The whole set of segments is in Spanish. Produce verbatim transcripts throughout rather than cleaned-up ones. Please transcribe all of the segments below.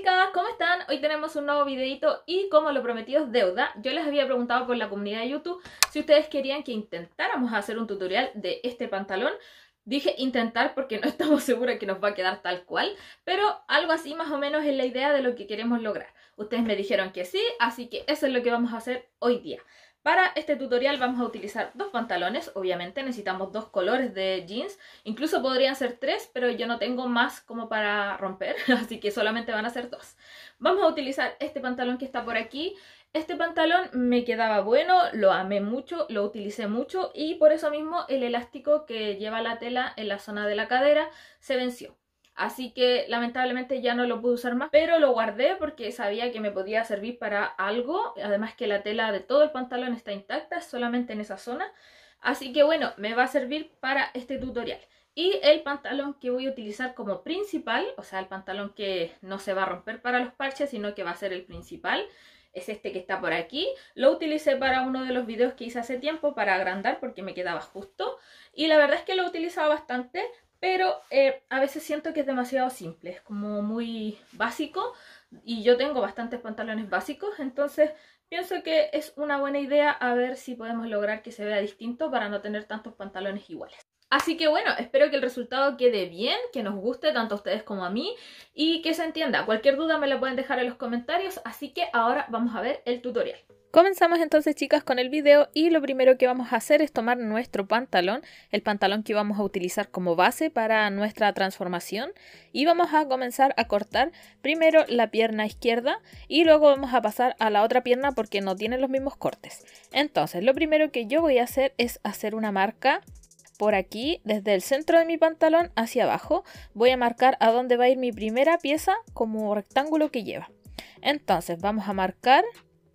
chicas, ¿cómo están? Hoy tenemos un nuevo videito y como lo prometido es deuda, yo les había preguntado por la comunidad de YouTube si ustedes querían que intentáramos hacer un tutorial de este pantalón. Dije intentar porque no estamos seguras que nos va a quedar tal cual, pero algo así más o menos es la idea de lo que queremos lograr. Ustedes me dijeron que sí, así que eso es lo que vamos a hacer hoy día. Para este tutorial vamos a utilizar dos pantalones, obviamente necesitamos dos colores de jeans, incluso podrían ser tres, pero yo no tengo más como para romper, así que solamente van a ser dos. Vamos a utilizar este pantalón que está por aquí. Este pantalón me quedaba bueno, lo amé mucho, lo utilicé mucho y por eso mismo el elástico que lleva la tela en la zona de la cadera se venció. Así que lamentablemente ya no lo pude usar más, pero lo guardé porque sabía que me podía servir para algo. Además que la tela de todo el pantalón está intacta, solamente en esa zona. Así que bueno, me va a servir para este tutorial. Y el pantalón que voy a utilizar como principal, o sea el pantalón que no se va a romper para los parches, sino que va a ser el principal, es este que está por aquí. Lo utilicé para uno de los videos que hice hace tiempo para agrandar porque me quedaba justo. Y la verdad es que lo he utilizado bastante. Pero eh, a veces siento que es demasiado simple, es como muy básico y yo tengo bastantes pantalones básicos, entonces pienso que es una buena idea a ver si podemos lograr que se vea distinto para no tener tantos pantalones iguales. Así que bueno, espero que el resultado quede bien, que nos guste tanto a ustedes como a mí y que se entienda. Cualquier duda me la pueden dejar en los comentarios, así que ahora vamos a ver el tutorial. Comenzamos entonces, chicas, con el video y lo primero que vamos a hacer es tomar nuestro pantalón, el pantalón que vamos a utilizar como base para nuestra transformación, y vamos a comenzar a cortar primero la pierna izquierda y luego vamos a pasar a la otra pierna porque no tienen los mismos cortes. Entonces, lo primero que yo voy a hacer es hacer una marca por aquí, desde el centro de mi pantalón hacia abajo. Voy a marcar a dónde va a ir mi primera pieza como rectángulo que lleva. Entonces, vamos a marcar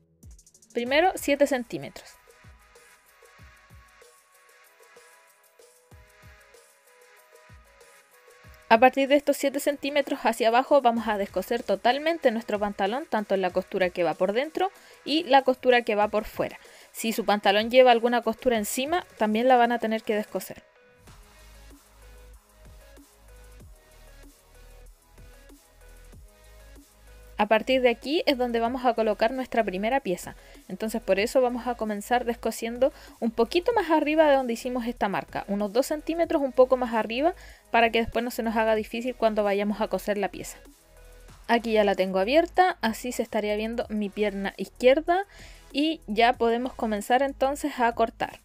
primero siete centímetros. A partir de estos siete centímetros hacia abajo vamos a descoser totalmente nuestro pantalón, tanto en la costura que va por dentro y la costura que va por fuera. Si su pantalón lleva alguna costura encima, también la van a tener que descoser. A partir de aquí es donde vamos a colocar nuestra primera pieza. Entonces por eso vamos a comenzar descosiendo un poquito más arriba de donde hicimos esta marca. Unos dos centímetros un poco más arriba para que después no se nos haga difícil cuando vayamos a coser la pieza. Aquí ya la tengo abierta, así se estaría viendo mi pierna izquierda y ya podemos comenzar entonces a cortar.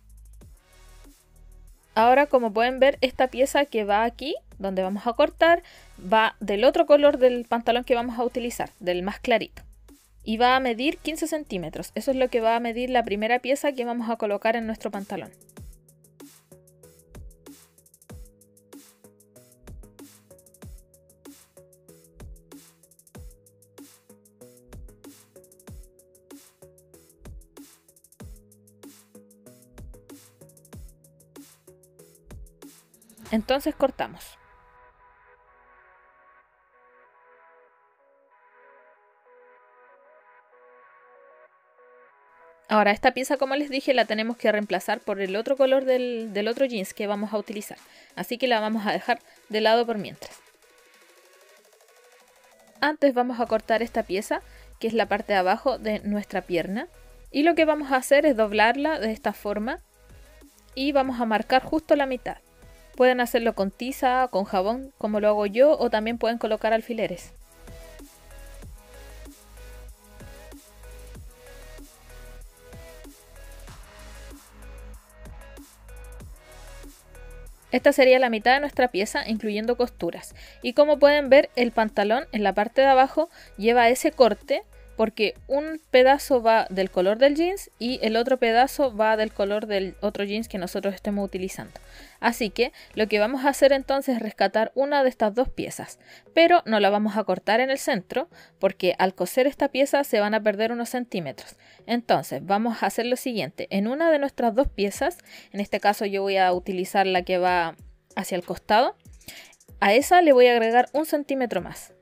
Ahora, como pueden ver, esta pieza que va aquí, donde vamos a cortar, va del otro color del pantalón que vamos a utilizar, del más clarito. Y va a medir quince centímetros. Eso es lo que va a medir la primera pieza que vamos a colocar en nuestro pantalón. Entonces cortamos. Ahora esta pieza, como les dije, la tenemos que reemplazar por el otro color del, del otro jeans que vamos a utilizar. Así que la vamos a dejar de lado por mientras. Antes vamos a cortar esta pieza, que es la parte de abajo de nuestra pierna. Y lo que vamos a hacer es doblarla de esta forma y vamos a marcar justo la mitad. Pueden hacerlo con tiza, con jabón, como lo hago yo, o también pueden colocar alfileres. Esta sería la mitad de nuestra pieza, incluyendo costuras. Y como pueden ver, el pantalón en la parte de abajo lleva ese corte porque un pedazo va del color del jeans y el otro pedazo va del color del otro jeans que nosotros estemos utilizando. Así que lo que vamos a hacer entonces es rescatar una de estas dos piezas, pero no la vamos a cortar en el centro porque al coser esta pieza se van a perder unos centímetros. Entonces vamos a hacer lo siguiente: en una de nuestras dos piezas, en este caso yo voy a utilizar la que va hacia el costado, a esa le voy a agregar un centímetro más.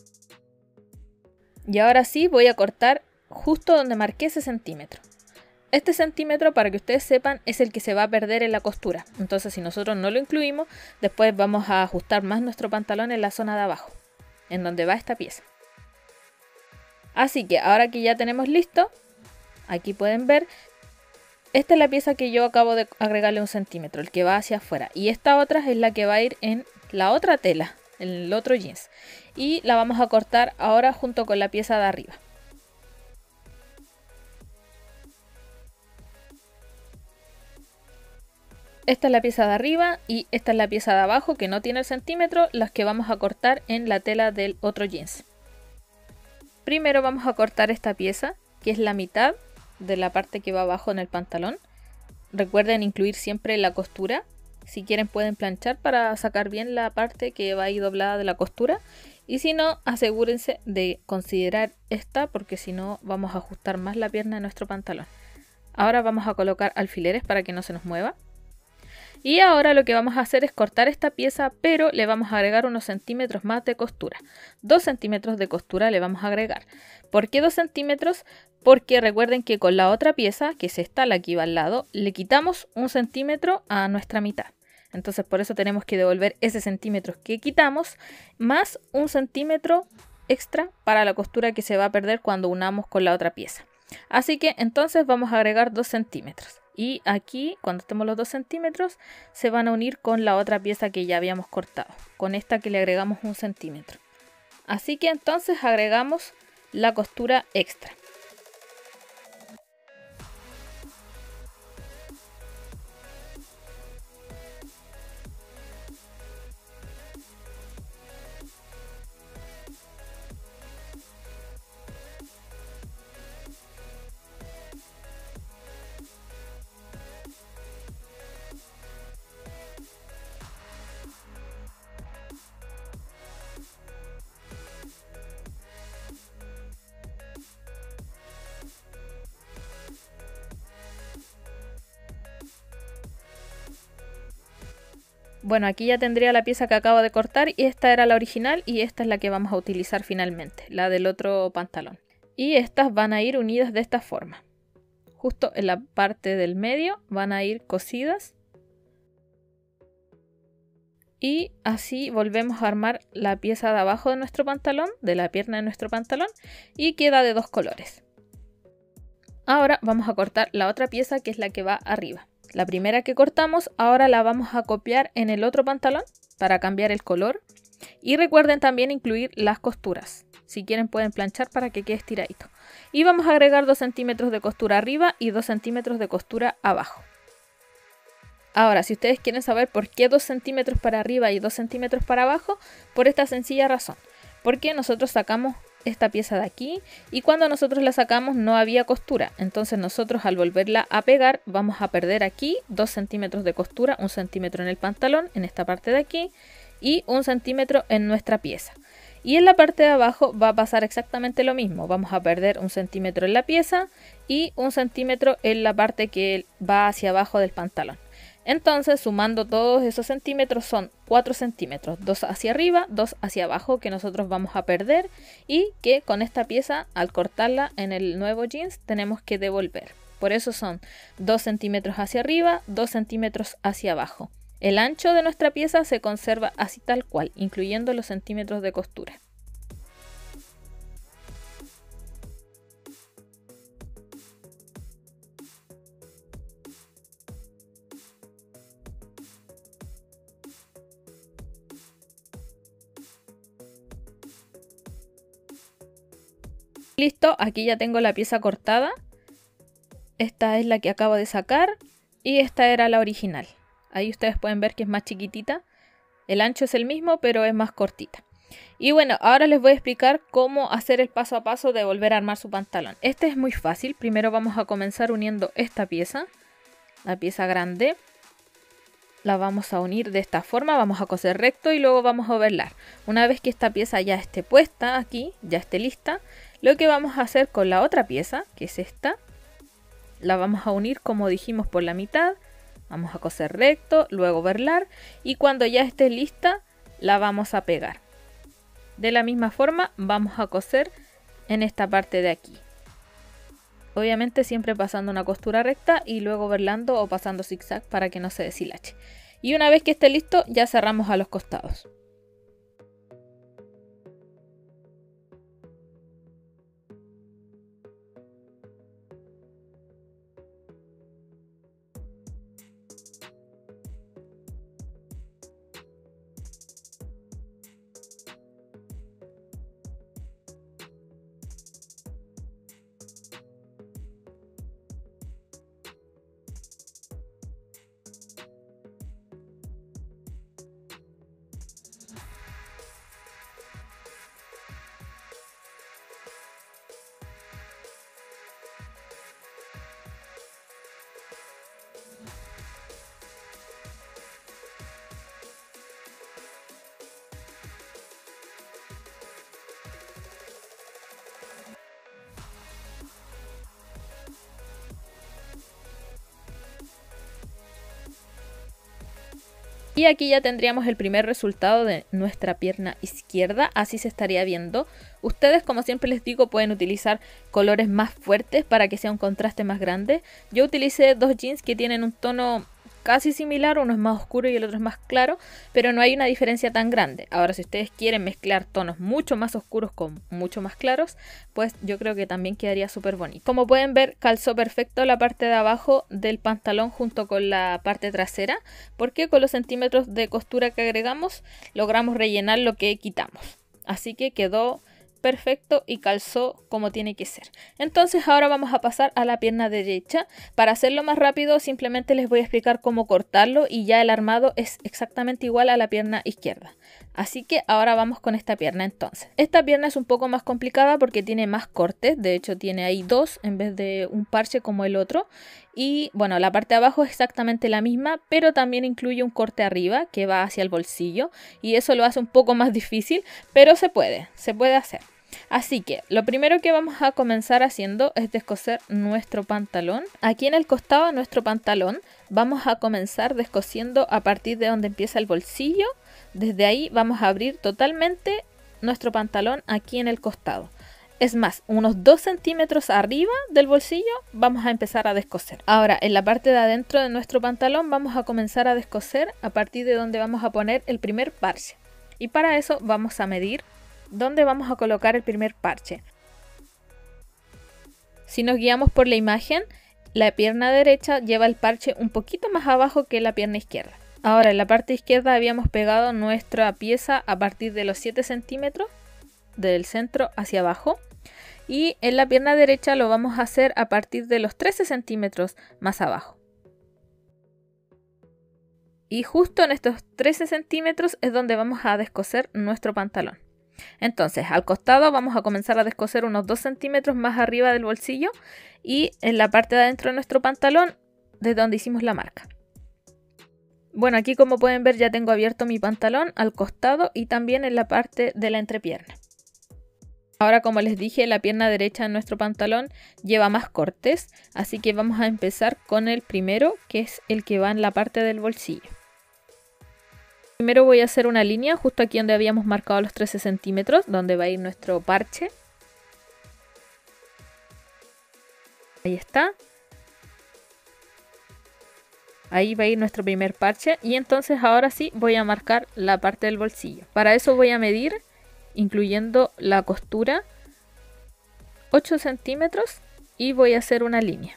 Y ahora sí voy a cortar justo donde marqué ese centímetro. este centímetro, para que ustedes sepan, es el que se va a perder en la costura. Entonces si nosotros no lo incluimos, después vamos a ajustar más nuestro pantalón en la zona de abajo, en donde va esta pieza. Así que ahora que ya tenemos listo, aquí pueden ver, esta es la pieza que yo acabo de agregarle un centímetro, el que va hacia afuera. Y esta otra es la que va a ir en la otra tela, en el otro jeans. Y la vamos a cortar ahora junto con la pieza de arriba. Esta es la pieza de arriba y esta es la pieza de abajo que no tiene el centímetro, las que vamos a cortar en la tela del otro jeans. Primero vamos a cortar esta pieza, que es la mitad de la parte que va abajo en el pantalón. Recuerden incluir siempre la costura. Si quieren pueden planchar para sacar bien la parte que va ahí doblada de la costura. Y si no, asegúrense de considerar esta, porque si no vamos a ajustar más la pierna de nuestro pantalón. Ahora vamos a colocar alfileres para que no se nos mueva. Y ahora lo que vamos a hacer es cortar esta pieza, pero le vamos a agregar unos centímetros más de costura. dos centímetros de costura le vamos a agregar. ¿Por qué dos centímetros? Porque recuerden que con la otra pieza, que es esta, la que iba al lado, le quitamos un centímetro a nuestra mitad. Entonces por eso tenemos que devolver ese centímetro que quitamos, más un centímetro extra para la costura que se va a perder cuando unamos con la otra pieza. Así que entonces vamos a agregar dos centímetros. Y aquí, cuando estemos los dos centímetros, se van a unir con la otra pieza que ya habíamos cortado, con esta que le agregamos un centímetro. Así que entonces agregamos la costura extra. Bueno, aquí ya tendría la pieza que acabo de cortar y esta era la original y esta es la que vamos a utilizar finalmente, la del otro pantalón. Y estas van a ir unidas de esta forma. Justo en la parte del medio van a ir cosidas. Y así volvemos a armar la pieza de abajo de nuestro pantalón, de la pierna de nuestro pantalón, y queda de dos colores. Ahora vamos a cortar la otra pieza que es la que va arriba. La primera que cortamos, ahora la vamos a copiar en el otro pantalón para cambiar el color. Y recuerden también incluir las costuras. Si quieren pueden planchar para que quede estiradito. Y vamos a agregar dos centímetros de costura arriba y dos centímetros de costura abajo. Ahora, si ustedes quieren saber por qué dos centímetros para arriba y dos centímetros para abajo, por esta sencilla razón. Porque nosotros sacamos esta pieza de aquí y cuando nosotros la sacamos no había costura, entonces nosotros al volverla a pegar vamos a perder aquí dos centímetros de costura, un centímetro en el pantalón, en esta parte de aquí, y un centímetro en nuestra pieza. Y en la parte de abajo va a pasar exactamente lo mismo, vamos a perder un centímetro en la pieza y un centímetro en la parte que va hacia abajo del pantalón. Entonces, sumando todos esos centímetros son cuatro centímetros, dos hacia arriba, dos hacia abajo que nosotros vamos a perder y que con esta pieza, al cortarla en el nuevo jeans, tenemos que devolver. Por eso son dos centímetros hacia arriba, dos centímetros hacia abajo. El ancho de nuestra pieza se conserva así tal cual, incluyendo los centímetros de costura. Listo, aquí ya tengo la pieza cortada. Esta es la que acabo de sacar y esta era la original. Ahí ustedes pueden ver que es más chiquitita. El ancho es el mismo, pero es más cortita. Y bueno, ahora les voy a explicar cómo hacer el paso a paso de volver a armar su pantalón. Este es muy fácil. Primero vamos a comenzar uniendo esta pieza, la pieza grande. La vamos a unir de esta forma, vamos a coser recto y luego vamos a overlar. Una vez que esta pieza ya esté puesta aquí, ya esté lista, lo que vamos a hacer con la otra pieza, que es esta, la vamos a unir como dijimos por la mitad, vamos a coser recto, luego overlar y cuando ya esté lista la vamos a pegar. De la misma forma vamos a coser en esta parte de aquí. obviamente siempre pasando una costura recta y luego berlando o pasando zigzag para que no se deshilache. Y una vez que esté listo ya cerramos a los costados. Y aquí ya tendríamos el primer resultado de nuestra pierna izquierda, así se estaría viendo. Ustedes, como siempre les digo, pueden utilizar colores más fuertes para que sea un contraste más grande. Yo utilicé dos jeans que tienen un tono casi similar, uno es más oscuro y el otro es más claro, pero no hay una diferencia tan grande. Ahora, si ustedes quieren mezclar tonos mucho más oscuros con mucho más claros, pues yo creo que también quedaría súper bonito. Como pueden ver, calzó perfecto la parte de abajo del pantalón junto con la parte trasera, porque con los centímetros de costura que agregamos logramos rellenar lo que quitamos. Así que quedó perfecto y calzó como tiene que ser. Entonces ahora vamos a pasar a la pierna derecha. Para hacerlo más rápido simplemente les voy a explicar cómo cortarlo y ya el armado es exactamente igual a la pierna izquierda. Así que ahora vamos con esta pierna entonces. Esta pierna es un poco más complicada porque tiene más cortes, de hecho tiene ahí dos en vez de un parche como el otro. Y bueno, la parte de abajo es exactamente la misma, pero también incluye un corte arriba que va hacia el bolsillo y eso lo hace un poco más difícil, pero se puede, se puede hacer. Así que lo primero que vamos a comenzar haciendo es descoser nuestro pantalón. Aquí en el costado de nuestro pantalón vamos a comenzar descosiendo a partir de donde empieza el bolsillo. Desde ahí vamos a abrir totalmente nuestro pantalón aquí en el costado. Es más, unos dos centímetros arriba del bolsillo vamos a empezar a descoser. Ahora, en la parte de adentro de nuestro pantalón vamos a comenzar a descoser a partir de donde vamos a poner el primer parche. Y para eso vamos a medir dónde vamos a colocar el primer parche. Si nos guiamos por la imagen, la pierna derecha lleva el parche un poquito más abajo que la pierna izquierda. Ahora, en la parte izquierda habíamos pegado nuestra pieza a partir de los siete centímetros del centro hacia abajo. Y en la pierna derecha lo vamos a hacer a partir de los trece centímetros más abajo. Y justo en estos trece centímetros es donde vamos a descoser nuestro pantalón. Entonces, al costado vamos a comenzar a descoser unos dos centímetros más arriba del bolsillo y en la parte de adentro de nuestro pantalón, desde donde hicimos la marca. Bueno, aquí como pueden ver ya tengo abierto mi pantalón al costado y también en la parte de la entrepierna. Ahora, como les dije, la pierna derecha de nuestro pantalón lleva más cortes, así que vamos a empezar con el primero, que es el que va en la parte del bolsillo. Primero voy a hacer una línea justo aquí donde habíamos marcado los trece centímetros, donde va a ir nuestro parche. Ahí está. Ahí va a ir nuestro primer parche y entonces ahora sí voy a marcar la parte del bolsillo. Para eso voy a medir, incluyendo la costura, ocho centímetros y voy a hacer una línea.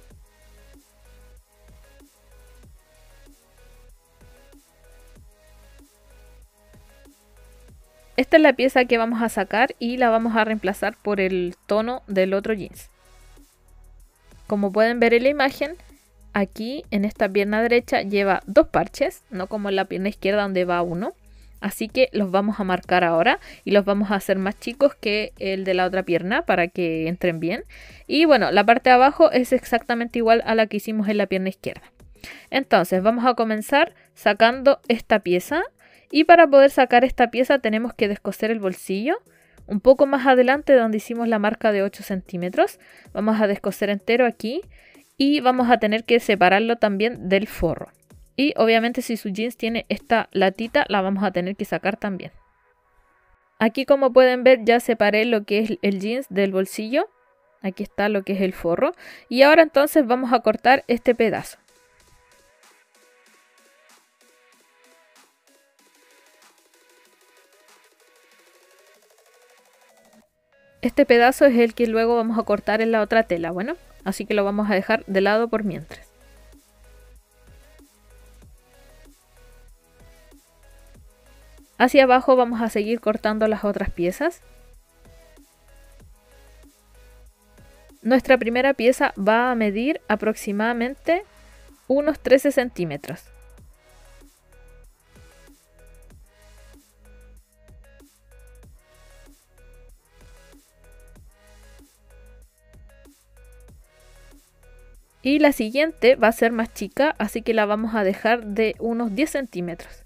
Esta es la pieza que vamos a sacar y la vamos a reemplazar por el tono del otro jeans. Como pueden ver en la imagen, aquí en esta pierna derecha lleva dos parches, no como en la pierna izquierda donde va uno. Así que los vamos a marcar ahora y los vamos a hacer más chicos que el de la otra pierna para que entren bien. Y bueno, la parte de abajo es exactamente igual a la que hicimos en la pierna izquierda. Entonces vamos a comenzar sacando esta pieza. Y para poder sacar esta pieza tenemos que descoser el bolsillo. Un poco más adelante donde hicimos la marca de ocho centímetros. Vamos a descoser entero aquí. Y vamos a tener que separarlo también del forro. Y obviamente si su jeans tiene esta latita la vamos a tener que sacar también. Aquí como pueden ver ya separé lo que es el jeans del bolsillo. Aquí está lo que es el forro. Y ahora entonces vamos a cortar este pedazo. Este pedazo es el que luego vamos a cortar en la otra tela, bueno, así que lo vamos a dejar de lado por mientras. Hacia abajo vamos a seguir cortando las otras piezas. Nuestra primera pieza va a medir aproximadamente unos trece centímetros. Y la siguiente va a ser más chica, así que la vamos a dejar de unos diez centímetros.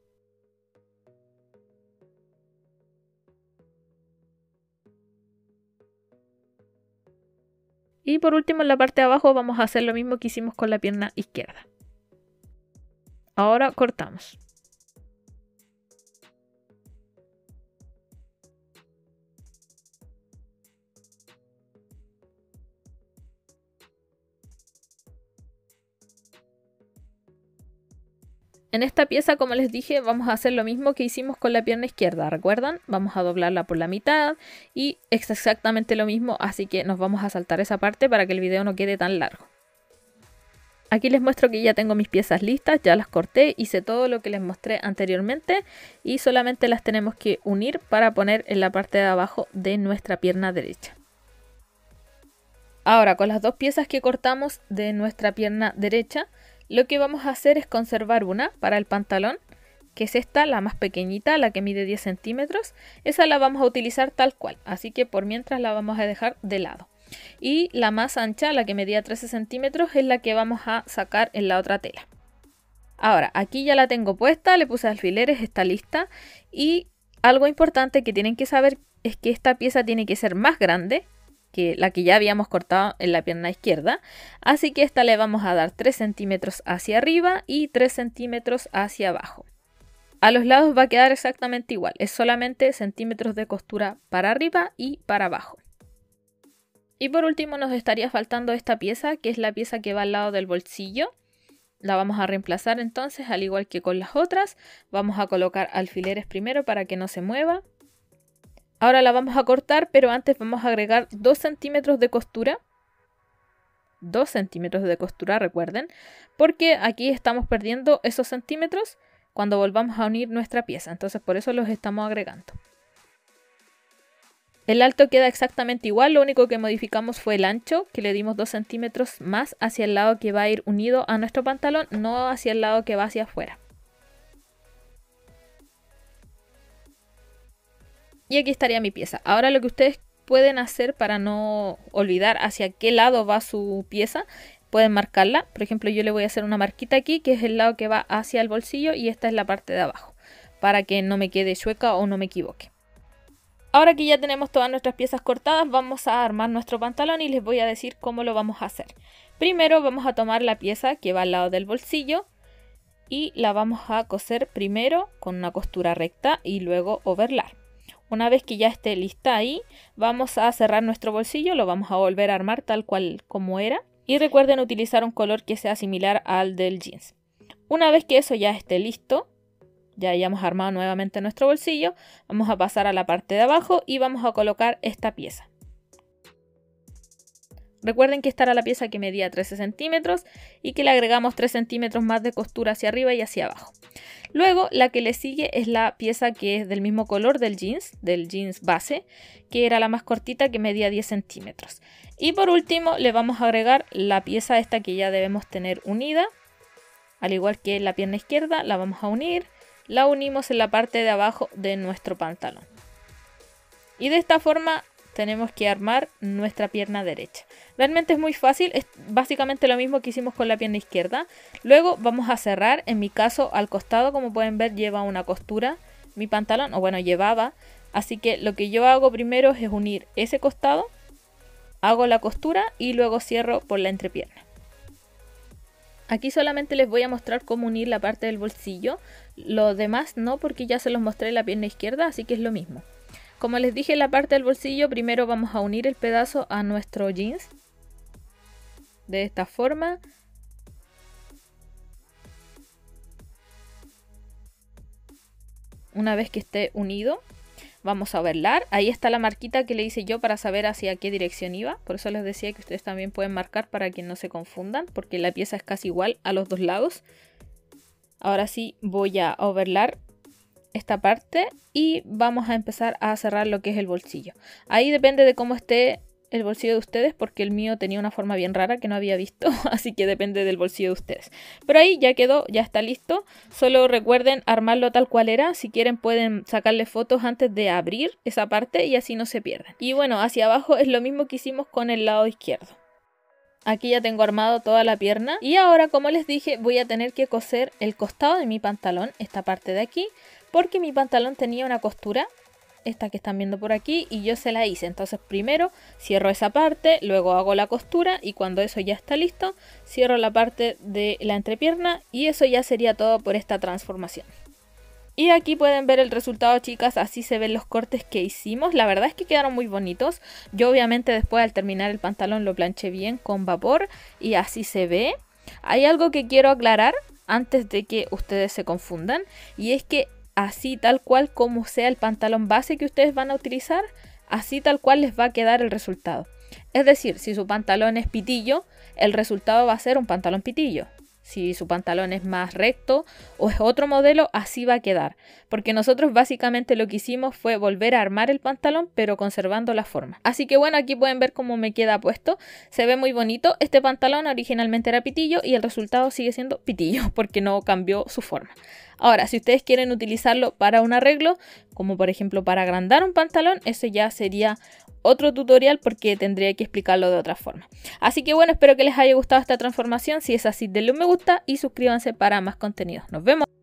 Y por último en la parte de abajo vamos a hacer lo mismo que hicimos con la pierna izquierda. Ahora cortamos. En esta pieza, como les dije, vamos a hacer lo mismo que hicimos con la pierna izquierda, ¿recuerdan? Vamos a doblarla por la mitad y es exactamente lo mismo, así que nos vamos a saltar esa parte para que el video no quede tan largo. Aquí les muestro que ya tengo mis piezas listas, ya las corté, hice todo lo que les mostré anteriormente y solamente las tenemos que unir para poner en la parte de abajo de nuestra pierna derecha. Ahora, con las dos piezas que cortamos de nuestra pierna derecha, lo que vamos a hacer es conservar una para el pantalón, que es esta, la más pequeñita, la que mide diez centímetros. Esa la vamos a utilizar tal cual, así que por mientras la vamos a dejar de lado. Y la más ancha, la que medía trece centímetros, es la que vamos a sacar en la otra tela. Ahora, aquí ya la tengo puesta, le puse alfileres, está lista. Y algo importante que tienen que saber es que esta pieza tiene que ser más grande que la que ya habíamos cortado en la pierna izquierda, así que esta le vamos a dar tres centímetros hacia arriba y tres centímetros hacia abajo. A los lados va a quedar exactamente igual, es solamente centímetros de costura para arriba y para abajo. Y por último nos estaría faltando esta pieza, que es la pieza que va al lado del bolsillo. La vamos a reemplazar entonces, al igual que con las otras. Vamos a colocar alfileres primero para que no se mueva. Ahora la vamos a cortar, pero antes vamos a agregar dos centímetros de costura. dos centímetros de costura, recuerden, porque aquí estamos perdiendo esos centímetros cuando volvamos a unir nuestra pieza. Entonces por eso los estamos agregando. El alto queda exactamente igual, lo único que modificamos fue el ancho, que le dimos dos centímetros más hacia el lado que va a ir unido a nuestro pantalón, no hacia el lado que va hacia afuera. Y aquí estaría mi pieza. Ahora lo que ustedes pueden hacer para no olvidar hacia qué lado va su pieza, pueden marcarla. Por ejemplo, yo le voy a hacer una marquita aquí, que es el lado que va hacia el bolsillo, y esta es la parte de abajo, para que no me quede chueca o no me equivoque. Ahora que ya tenemos todas nuestras piezas cortadas, vamos a armar nuestro pantalón y les voy a decir cómo lo vamos a hacer. Primero vamos a tomar la pieza que va al lado del bolsillo y la vamos a coser primero con una costura recta y luego overlar. Una vez que ya esté lista ahí, vamos a cerrar nuestro bolsillo, lo vamos a volver a armar tal cual como era. Y recuerden utilizar un color que sea similar al del jeans. Una vez que eso ya esté listo, ya hayamos armado nuevamente nuestro bolsillo, vamos a pasar a la parte de abajo y vamos a colocar esta pieza. Recuerden que esta era la pieza que medía trece centímetros y que le agregamos tres centímetros más de costura hacia arriba y hacia abajo. Luego la que le sigue es la pieza que es del mismo color del jeans, del jeans base, que era la más cortita que medía diez centímetros. Y por último le vamos a agregar la pieza esta que ya debemos tener unida, al igual que la pierna izquierda, la vamos a unir, la unimos en la parte de abajo de nuestro pantalón. Y de esta forma tenemos que armar nuestra pierna derecha. Realmente es muy fácil, es básicamente lo mismo que hicimos con la pierna izquierda. Luego vamos a cerrar, en mi caso al costado, como pueden ver, lleva una costura mi pantalón, o bueno, llevaba. Así que lo que yo hago primero es unir ese costado, hago la costura y luego cierro por la entrepierna. Aquí solamente les voy a mostrar cómo unir la parte del bolsillo, lo demás no, porque ya se los mostré en la pierna izquierda, así que es lo mismo. Como les dije en la parte del bolsillo, primero vamos a unir el pedazo a nuestro jeans. De esta forma. Una vez que esté unido, vamos a overlar. Ahí está la marquita que le hice yo para saber hacia qué dirección iba. Por eso les decía que ustedes también pueden marcar para que no se confundan, porque la pieza es casi igual a los dos lados. Ahora sí voy a overlar esta parte y vamos a empezar a cerrar lo que es el bolsillo. Ahí depende de cómo esté el bolsillo de ustedes, porque el mío tenía una forma bien rara que no había visto, así que depende del bolsillo de ustedes. Pero ahí ya quedó, ya está listo. Solo recuerden armarlo tal cual era. Si quieren pueden sacarle fotos antes de abrir esa parte y así no se pierden. Y bueno, hacia abajo es lo mismo que hicimos con el lado izquierdo. Aquí ya tengo armado toda la pierna y ahora, como les dije, voy a tener que coser el costado de mi pantalón, esta parte de aquí, porque mi pantalón tenía una costura, esta que están viendo por aquí, y yo se la hice. Entonces primero cierro esa parte, luego hago la costura y cuando eso ya está listo, cierro la parte de la entrepierna y eso ya sería todo por esta transformación. Y aquí pueden ver el resultado, chicas, así se ven los cortes que hicimos. La verdad es que quedaron muy bonitos. Yo obviamente después al terminar el pantalón lo planché bien con vapor y así se ve. Hay algo que quiero aclarar antes de que ustedes se confundan, y es que así tal cual como sea el pantalón base que ustedes van a utilizar, así tal cual les va a quedar el resultado. Es decir, si su pantalón es pitillo, el resultado va a ser un pantalón pitillo. Si su pantalón es más recto o es otro modelo, así va a quedar. Porque nosotros básicamente lo que hicimos fue volver a armar el pantalón, pero conservando la forma. Así que bueno, aquí pueden ver cómo me queda puesto. Se ve muy bonito. Este pantalón originalmente era pitillo y el resultado sigue siendo pitillo porque no cambió su forma. Ahora, si ustedes quieren utilizarlo para un arreglo, como por ejemplo para agrandar un pantalón, ese ya sería otro tutorial porque tendría que explicarlo de otra forma. Así que bueno, espero que les haya gustado esta transformación. Si es así, denle un me gusta y suscríbanse para más contenido. Nos vemos.